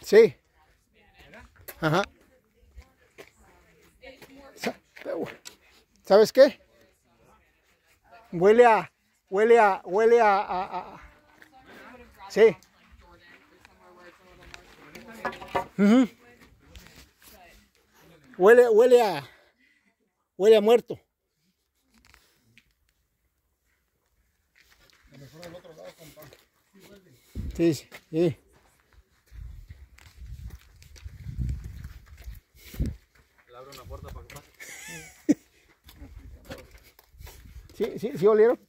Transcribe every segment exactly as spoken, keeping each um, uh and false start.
Sí. Ajá. ¿Sabes qué? Huele a, huele a, huele a, a, a... Sí. Uh-huh. Huele, huele a, huele a muerto. Mejor al otro lado, compa. Sí, sí. Sí. Le abro una puerta para que pase. Sí, sí, sí, olieron.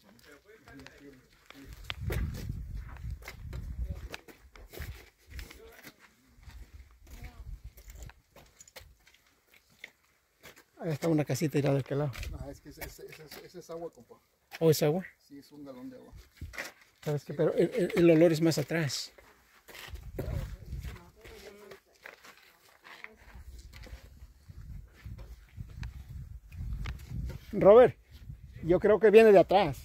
Ahí está una casita tirada de aquel lado. Ah, es que ese, ese, ese, ese es agua, compa. ¿O es agua? Sí, es un galón de agua. ¿Sabes qué? Pero el, el, el olor es más atrás. Robert, yo creo que viene de atrás.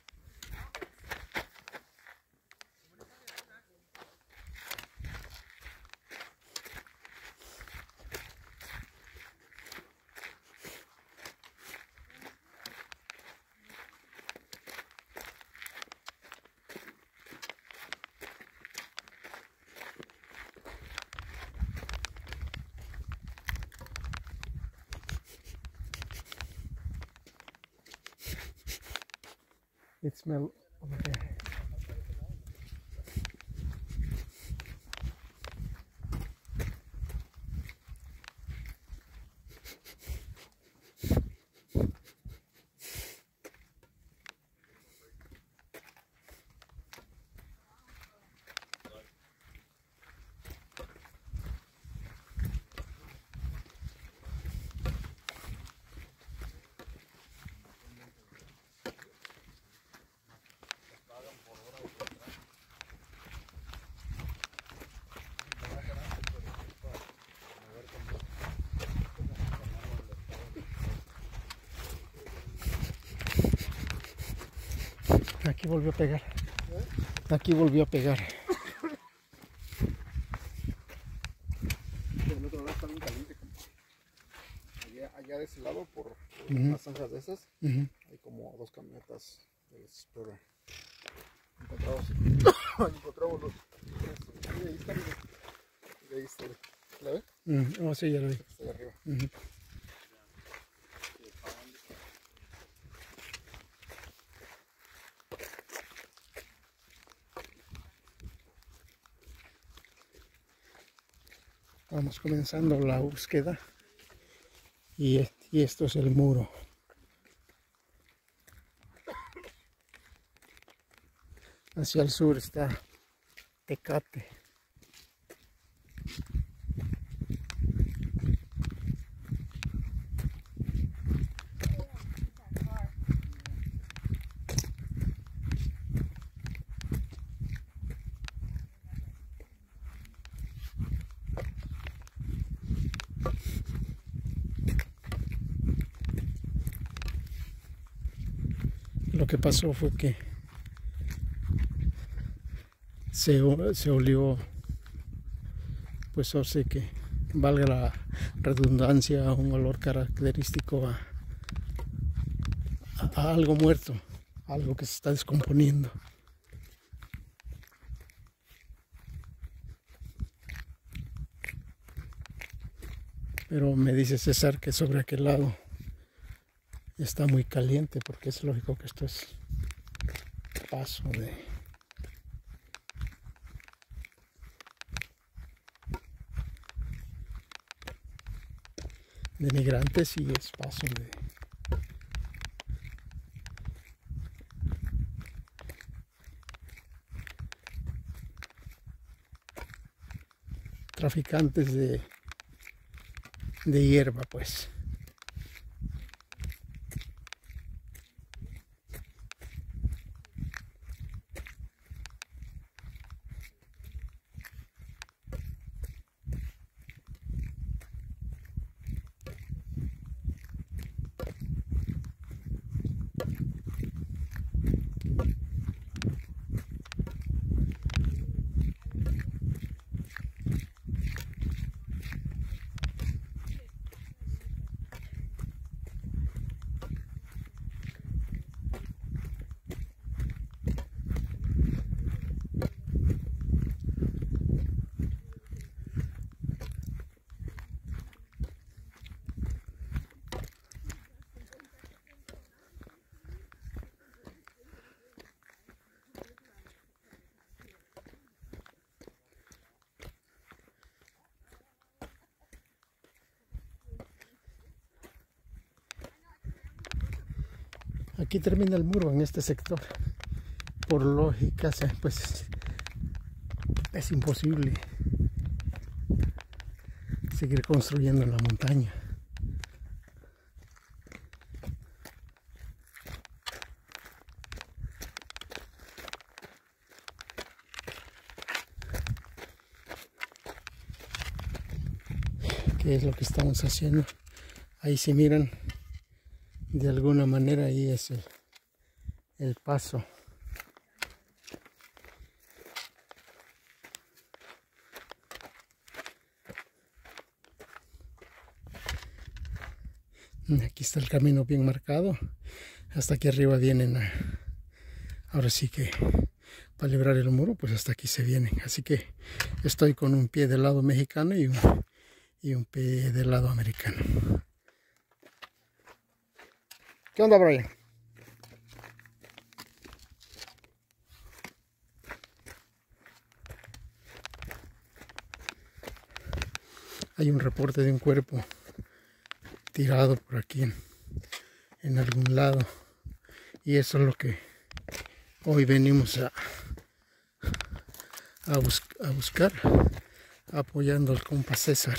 It smells over there. Aquí volvió a pegar. Aquí volvió a pegar. Del otro lado está muy caliente, compa. Allá, allá de ese lado, por, por Uh-huh. las zanjas de esas, Uh-huh. hay como dos camionetas de Explorer. Encontramos, encontramos los. Y ahí está, mira. Y ahí está. ¿La ves? Uh-huh. Oh, sí, ya lo vi. Está ahí arriba. Uh-huh. Vamos comenzando la búsqueda. Y, y esto es el muro. Hacia el sur está Tecate. Lo que pasó fue que se, se olió, pues o sea que valga la redundancia, un olor característico a, a, a algo muerto, algo que se está descomponiendo. Pero me dice César que sobre aquel lado está muy caliente, porque es lógico que esto es paso de... de migrantes y es paso de... traficantes de, de hierba, pues. aquí termina el muro en este sector. Por lógica, pues es imposible seguir construyendo en la montaña. ¿Qué es lo que estamos haciendo? Ahí si miran, de alguna manera ahí es el, el paso. Aquí está el camino bien marcado. Hasta aquí arriba vienen a, ahora sí que para librar el muro, pues hasta aquí se vienen. Así que estoy con un pie del lado mexicano y un, y un pie del lado americano. ¿Qué onda, Brian? Hay un reporte de un cuerpo tirado por aquí en, en algún lado, y eso es lo que hoy venimos a, a, bus a buscar, apoyando al compa César.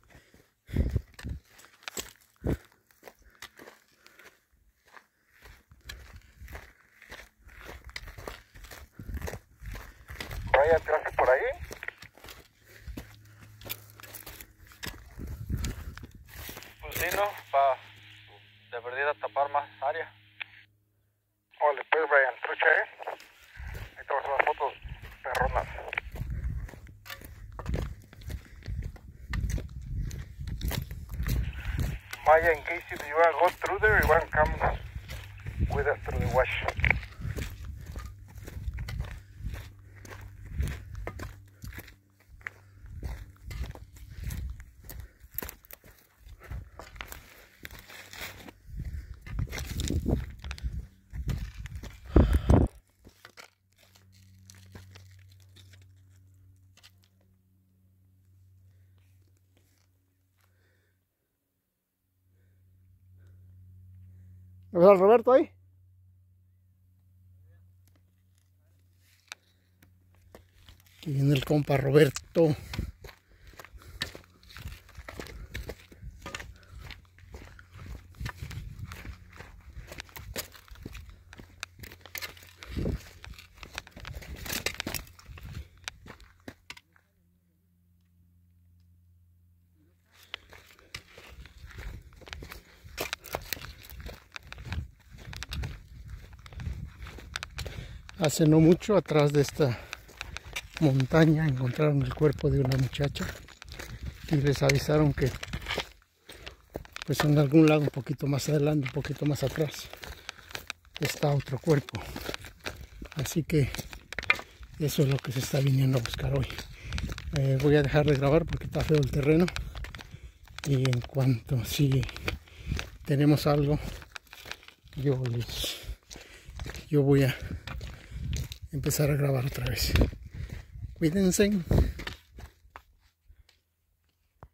Brian, ¿tiraste por ahí? Pues sí, ¿no? Para de verdad tapar más área. Ole, pues Brian, trucha, ¿eh? Ahí te vas a unas fotos perronas. Maya, in case you want to go through there, you want to come with us through the wash. ¿Ves al Roberto ahí? Aquí viene el compa Roberto. Hace no mucho, atrás de esta montaña, encontraron el cuerpo de una muchacha y les avisaron que pues en algún lado un poquito más adelante, un poquito más atrás, está otro cuerpo. Así que eso es lo que se está viniendo a buscar hoy. Eh, voy a dejar de grabar porque está feo el terreno, y en cuanto si tenemos algo, yo les yo voy a empezar a grabar otra vez. Cuídense.